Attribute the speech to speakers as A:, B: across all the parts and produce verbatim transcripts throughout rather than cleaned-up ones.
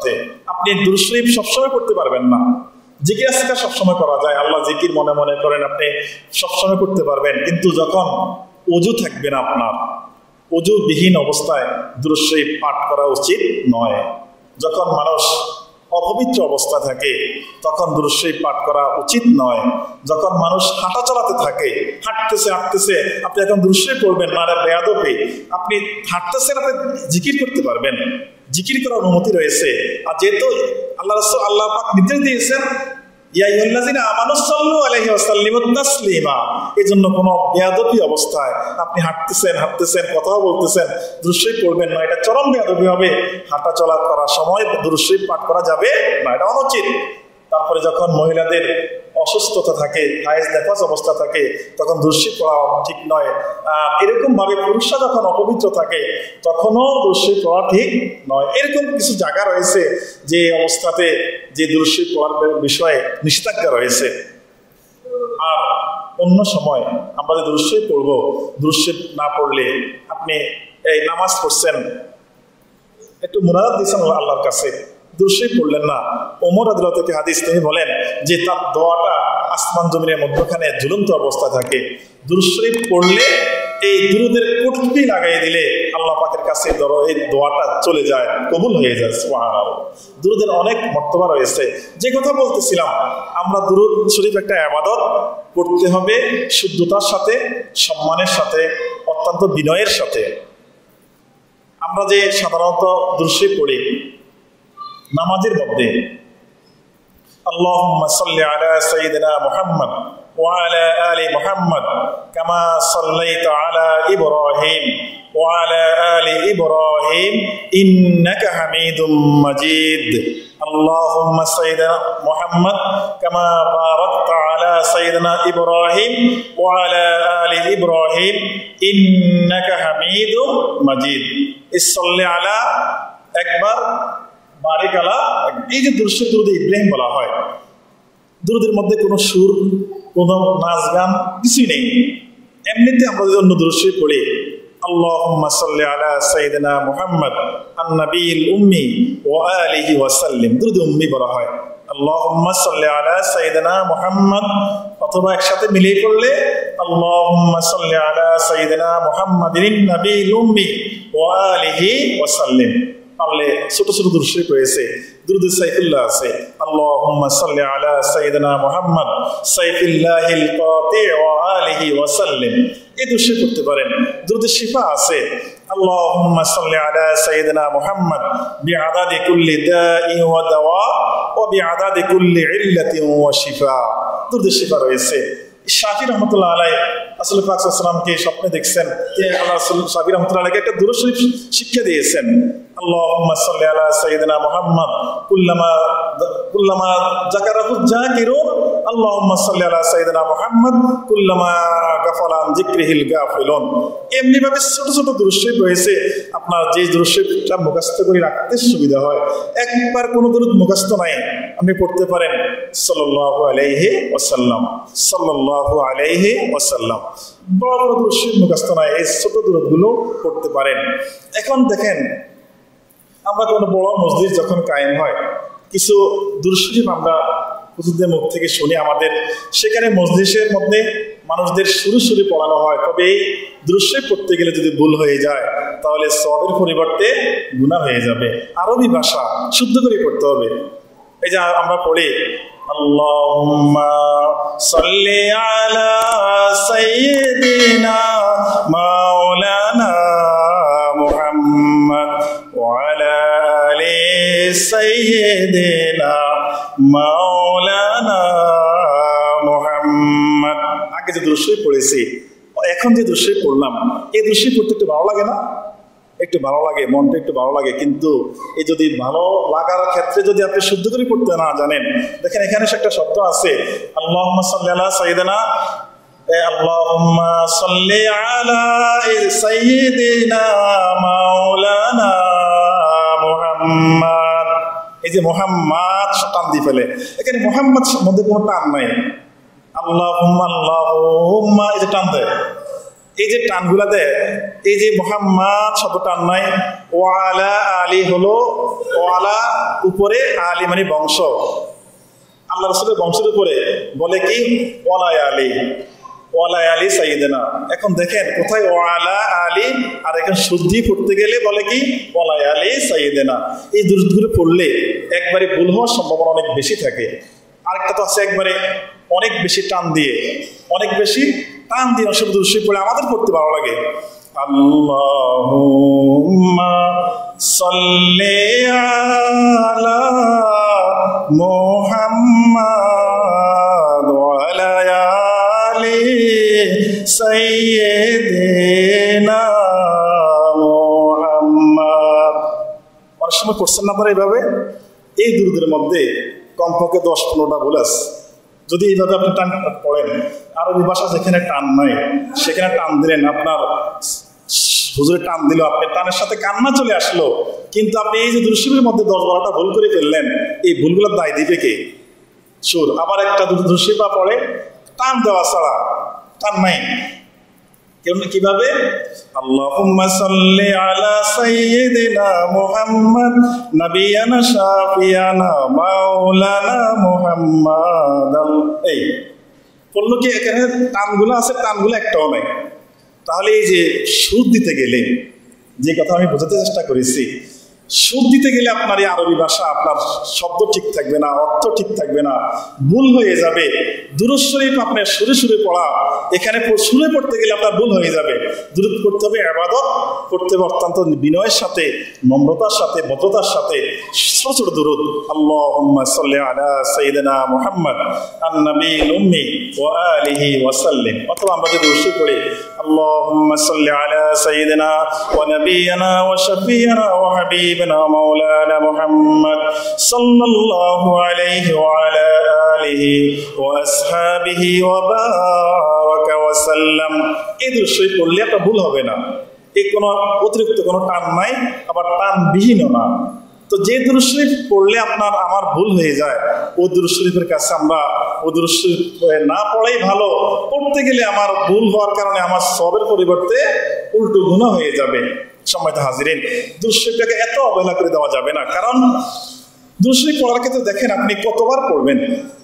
A: সাথে। আপনি দুরূদ শরীফ সবসময় করতে পারবেন না, জিকির আজকার সবসময় করা যায়, আল্লাহ জিকির মনে মনে করেন আপনি সবসময় করতে পারবেন, কিন্তু যখন ওযু থাকবে না আপনার, ওযুবিহীন অবস্থায় দুরূদ শরীফ পাঠ করা উচিত নয়। যখন মানুষ অপবিত্র অবস্থা থাকে তখন দুরূদ শরীফ পাঠ করা উচিত নয়। যখন মানুষ হাঁটা চলাতে থাকে, হাঁটতেছে হাঁটতেছে আপনি এখন দুরূদ শরীফ পড়বেন না, এটা বেয়াদবি। আপনি হাঁটতেছেন, আপনি জিকির করতে পারবেন, জিকির করার অনুমতি রয়েছে। আর যেহেতু আল্লাহ রাসূল আল্লাহ পাক নির্দেশ দিয়েছেন ইয়া আইয়ুহাল্লাযিনা আমানু সাল্লু আলাইহি ওয়া সাল্লিমু তাসলিমা, এজন্য কোনো বেয়াদবি অবস্থায় আপনি হাঁটতেছেন হাঁটতেছেন কথা বলতেছেন দুরূদ শরীফ পড়বেন না, এটা চরম বেয়াদবি হবে। হাঁটা চলা করার সময় দুরূদ শরীফ পাঠ করা যাবে না, এটা অনুচিত। তারপরে যখন মহিলাদের অসুস্থতা থাকে, হায়েজ নেফাস অবস্থা থাকে, তখন দুরূদ শরীফ পড়া ঠিক নয়। এরকম ভাবে পুরুষরা যখন অপবিত্র থাকে তখনও দুরূদ শরীফ পড়া ঠিক নয়। এরকম কিছু জায়গা রয়েছে যে অবস্থাতে যে দুরূদ শরীফ পড়ার বিষয়ে নিষেধাজ্ঞা রয়েছে। আর অন্য সময় আমরা যে দুরূদ শরীফ পড়বো, দুরূদ শরীফ না পড়লে আপনি এই নামাজ পড়ছেন, একটু মুনাজাত দিয়েছেন আল্লাহর কাছে, দুরূদ শরীফ পড়লেন না, ওমর রাদিয়াল্লাহু থেকে হাদিস তিনি বলেন যে তার দোয়াটা আসমান জমিনের মধ্যখানে ঝুলন্ত অবস্থা থাকে। দুরূদ শরীফ পড়লে এই দুরুদের কুটকি লাগাই দিলে আল্লাহ পাকের কাছে ধরো এই দোয়াটা চলে যায়, কবুল হয়ে যায়। সুবহানাল্লাহ। দুরুদের অনেক মর্তবা রয়েছে। যে কথা বলতেছিলাম, আমরা দুরুদ শরীফ একটা ইবাদত, পড়তে হবে শুদ্ধতার সাথে, সম্মানের সাথে, অত্যন্ত বিনয়ের সাথে। আমরা যে সাধারণত দুরূদ শরীফ পড়ি নামাজের মধ্যে, আল্লাহুম্মা সাল্লি আলা সাইয়্যিদিনা মুহাম্মদ ওয়া আলা আলি মুহাম্মদ কামা সাল্লাইতা আলা ইব্রাহিম ওয়া আলা আলি ইব্রাহিম ইন্নাকা হামিদুম মাজিদ। আল্লাহুম্মা সাইয়্যিদিনা মুহাম্মদ কামা বারাকতা আলা সাইয়্যিদিনা ইব্রাহিম ওয়া আলা আলি ইব্রাহিম ইন্নাকা হামিদুম মাজিদ। এই সাল্লি আলা একবার, বারিক আলা, এই যে দুরূদ শরীফ দুরূদ ইব্রাহিম বলা হয়, দুরূদের মধ্যে কোনো সুর, কোনো নাচ গান কিছুই নেই। এমনিতে আমরা যদি অন্য দুরূদ শরীফ পড়ি, আল্লাহুম্মা সাল্লি আলা সাইয়্যিদিনা মুহাম্মদ আন-নাবিয়্যিল উম্মি ওয়া আলিহি ওয়া সাল্লিম, দুরূদ উম্মি বলা হয়। আল্লাহুম্মা সাল্লি আলা সাইয়্যিদিনা মুহাম্মদ, অথবা একসাথে মিলিয়ে পড়লে আল্লাহুম্মা সাল্লি আলা সাইয়্যিদিনা মুহাম্মাদিন নাবিয়্যিল উম্মি ওয়া আলিহি ওয়া সাল্লিম। পারলে ছোট ছোট দুরূদ শরীফ রয়েছে, দুরূদ সাইফুল্লাহ আছে, আল্লাহুম্মা সাল্লি আলা সাইয়্যিদিনা মুহাম্মদ সাইফিল্লাহিল কাতি ওয়া আলিহি ওয়া সাল্লিম, এই দুরূদ শরীফ পড়তে পারেন। দুরূদ শিফা আছে, আল্লাহুম্মা সাল্লি আলা সাইয়্যিদিনা মুহাম্মদ বিআদাদি কুল্লি দাইন ওয়া দাওয়া ওয়া বিআদাদি কুল্লি ইল্লাতিন ওয়া শিফা, দুরূদ শিফা রয়েছে। শাফি রহমতুল্লাহ আলাইহি রাসূল পাক সাল্লাল্লাহু আলাইহি ওয়াসাল্লামকে স্বপ্নে দেখছেন যে আল্লাহ রাসূল শাফি রহমতুল্লাহ আলাইহিকে একটা দুরূদ শরীফ শিক্ষা দিয়েছেন, আল্লাহুম্মা সাল্লি আলা সাইয়্যিদিনা মুহাম্মদ কুল্লামা কুল্লামা যাকারাহু যাকিরুন আল্লাহুম্মা সাল্লি আলা সাইয়্যিদিনা মুহাম্মদ কুল্লামা গাফালা আন যিকরিহিল গাফিলুন। এমনি ভাবে ছোট ছোট দুরূদ শরীফ রয়েছে, আপনার যে দুরূদ শরীফটা মুখস্থ করে রাখতে সুবিধা হয়। একবার কোনো দুরূদ মুখস্থ নাই, আপনি পড়তে পারেন সাল্লাল্লাহু আলাইহি ওয়াসাল্লাম, সাল্লাল্লাহু আলাইহি ওয়াসাল্লাম। বড় বড় দুরূদ শরীফ মুখস্থ নাই, এই ছোট দুরূদগুলো পড়তে পারেন। এখন দেখেন, আমরা কোনো বড় মসজিদ যখন কায়েম হয়, কিছু দুরূদ শরীফ আমরা হুজুরদের মুখ থেকে শুনি আমাদের, সেখানে মজলিসের মধ্যে মানুষদের শুরু শুরু পড়ানো হয়। তবে এই দুরূদ শরীফ পড়তে গেলে যদি ভুল হয়ে যায় তাহলে সওয়াবের পরিবর্তে গুনাহ হয়ে যাবে। আরবি ভাষা শুদ্ধ করে পড়তে হবে। এই যে আমরা পড়ি আল্লাহুম্মা সাল্লি আলা সাইয়্যিদিনা মাওলানা মুহাম্মদ ওয়া আলা আলি সাইয়্যিদিনা মাওলানা মুহাম্মদ, আগে যে দুরূদ শরীফ পড়েছি, এখন যে দুরূদ শরীফ পড়লাম, এই দুরূদ শরীফ পড়তে একটু ভালো লাগে না? একটু ভালো লাগে, মনটা একটু ভালো লাগে। কিন্তু এই যদি ভালো লাগার ক্ষেত্রে যদি আপনি শুদ্ধ করে পড়তে না জানেন, দেখেন এখানে একটা শব্দ আছে আল্লাহুম্মা সাল্লি আলা সাইয়্যিদিনা, আল্লাহুম্মা সাল্লি আলা সাইয়্যিদিনা মাওলানা মুহাম্মদ, এই যে মুহাম্মদ টান দিয়ে ফেলে, এখানে মুহাম্মদ মধ্যে কোনো টান নাই। আল্লাহুম্মা আল্লাহুম্মা এই যে টান দেয়, এই যে টানগুলা দেয়, এই যে মুহাম্মদ শব্দ টান নাই, ওয়ালা আলী হলো ওয়ালা উপরে, আলী মানে বংশ, আল্লাহ রাসূলের বংশের উপরে বলে কি ওয়ালা আলী, ওয়ালা আলী সাইয়্যিদিনা। এখন দেখেন কোথায় ওয়ালা আলী, আর এখন শুদ্ধি পড়তে গেলে বলে কি ওয়ালা আলী সাইয়্যিদিনা। এই দুরূদগুলো পড়লে একবারে ভুল হওয়ার সম্ভাবনা অনেক বেশি থাকে। আরেকটা তো আছে একবারে অনেক বেশি টান দিয়ে, অনেক বেশি টান দিয়ে অসব দুরূদ শরীফ পড়ে আমাদের পড়তে ভালো লাগে। আল্লাহুম্মা সাল্লি আলা মুহাম্মাদ ওয়া আলা আলি সাইয়্যিদিনা মুহাম্মাদ। অনেক সময় পড়ছেন না আপনারা এইভাবে? এই দুরূদের মধ্যে কমপক্ষে দশ পনেরোটা ভুল আছে। যদি এইভাবে আপনি টান পড়েন, আরবি ভাষা যেখানে টান নাই সেখানে টান দিলেন, আপনার হুজুরে টান দিল, আপনি টানের সাথে কান্না চলে আসলো, কিন্তু আপনি এই যে দুরূদ শরীফের মধ্যে দশ বারোটা ভুল করে ফেললেন, এই ভুলগুলোর দায় দিবে কে? সুর। আবার একটা দুরূদ শরীফ পড়ে টান দেওয়া ছাড়া, টান নাই, কিভাবে? আল্লাহুম্মা সাল্লি আলা সাইয়্যিদিনা মুহাম্মদ নাবিয়ানা শাফিয়ানা মাওলানা মুহাম্মদ। এই বললো কি এখানে টানগুলো আছে, টানগুলো একটাও নাই। তাহলে এই যে সুর দিতে গেলে, যে কথা আমি বোঝাতে চেষ্টা করেছি, সুর দিতে গেলে আপনার এই আরবি ভাষা, আপনার শব্দ ঠিক থাকবে না, অর্থ ঠিক থাকবে না, ভুল হয়ে যাবে। দুরূদ শরীফ আপনার সুরে সুরে পড়া, এখানে সুরে পড়তে গেলে আপনার ভুল হয়ে যাবে। দুরূদ করতে হবে ইবাদত, করতে হবে অত্যন্ত বিনয়ের সাথে, নম্রতার সাথে, ভদ্রতার সাথে, ছোট ছোট দুরূদ। আল্লাহুম্মা সাল্লি আলা সাইয়্যিদিনা মুহাম্মদ আন-নবিয়্যিল উম্মি ওয়া আলিহি ওয়া সাল্লিম। অথবা আমরা যদি দুরূদ শরীফ পড়ি আল্লাহুম্মা সাল্লি আলা সাইয়্যিদিনা ওয়া নাবিয়্যিনা ওয়া শাফিয়্যিনা ওয়া হাবিবিনা মাওলানা মুহাম্মদ সাল্লাল্লাহু আলাইহি ওয়া আলা আলিহি ওয়া আসহাবিহি ওয়া বারাকা ওয়া সাল্লাম। এই দুরূদ শরীফ পড়লে আপনার ভুল হবে না, এই কোনো অতিরিক্ত কোনো টান নাই, আবার টানবিহীনও না। তো যে দুরূদ শরীফ পড়লে আপনার আমার ভুল হয়ে যায়, ও দুরূদ শরীফের কাছে আমরা ও দুরূদ শরীফ না পড়াই ভালো। পড়তে গেলে আমার ভুল হওয়ার কারণে আমার সবের পরিবর্তে উল্টো গুনাহ হয়ে যাবে। সম্মানিত হাজিরিন, দুরূদ শরীফটাকে এত অবহেলা করে দেওয়া যাবে না। কারণ দুরূদ শরীফ পড়ার ক্ষেত্রে দেখেন আপনি কতবার পড়বেন।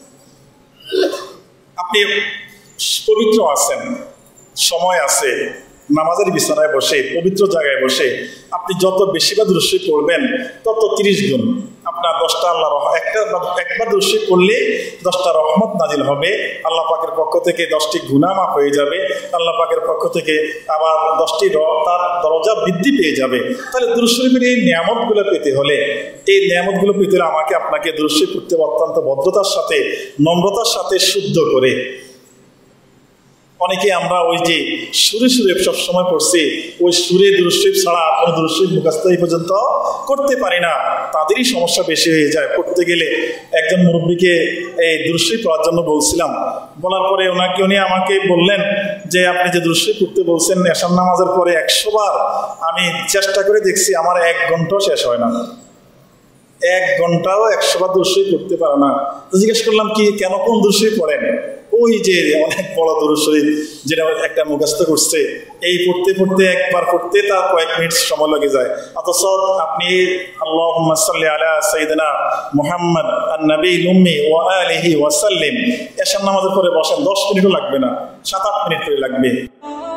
A: আপনি পবিত্র আছেন, সময় আছে, নামাজের বিছানায় বসে, পবিত্র জায়গায় বসে আপনি যত বেশিবার দুরূদ শরীফ পড়বেন তত তিরিশ গুণ আপনার দশটা আল্লাহ একটা একবার দুরূদ শরীফ পড়লে দশটা রহমত নাজিল হবে। আল্লাহ পাকের পক্ষ থেকে দশটি গুনাহ মাফ হয়ে যাবে। আল্লাহ পাকের পক্ষ থেকে আবার দশটি তার দরজা বৃদ্ধি পেয়ে যাবে। তাহলে দুরূদ শরীফের এই নিয়ামতগুলো পেতে হলে, এই নিয়ামতগুলো পেতে হলে আমাকে আপনাকে দুরূদ শরীফ পড়তে অত্যন্ত ভদ্রতার সাথে, নম্রতার সাথে, শুদ্ধ করে। অনেকে আমরা ওই যে সুরে সুরে সবসময় পড়ছি, ওই সুরে দুরূদ শরীফ ছাড়া কোনো দুরূদ শরীফ মুখস্থ এই পর্যন্ত করতে পারি না, তাদেরই সমস্যা বেশি হয়ে যায়। পড়তে গেলে একজন মুরব্বীকে এই দুরূদ শরীফ পড়ার জন্য বলছিলাম, বলার পরে ওনাকে উনি আমাকে বললেন যে আপনি যে দুরূদ শরীফ পড়তে বলছেন এশার নামাজের পরে একশো বার, আমি চেষ্টা করে দেখছি আমার এক ঘন্টাও শেষ হয় না, এক ঘন্টাও একশো বার দুরূদ শরীফ পড়তে পারে না। তো জিজ্ঞেস করলাম কি কেন, কোন দুরূদ শরীফ পড়েন? ওই যে অনেক বড় দুরূদ শরীফ যেটা একটা মুখস্থ করছে, এই পড়তে পড়তে একবার পড়তে তার কয়েক মিনিট সময় লেগে যায়। অথচ আপনি আল্লাহুম্মা সাল্লি আলা সাইয়্যিদিনা মুহাম্মদ আন-নবিয়্যিল উম্মি ওয়া আলিহি ওয়া সাল্লিম এশার নামাজের পরে বসেন, দশ মিনিটও লাগবে না, সাত আট মিনিট করে লাগবে।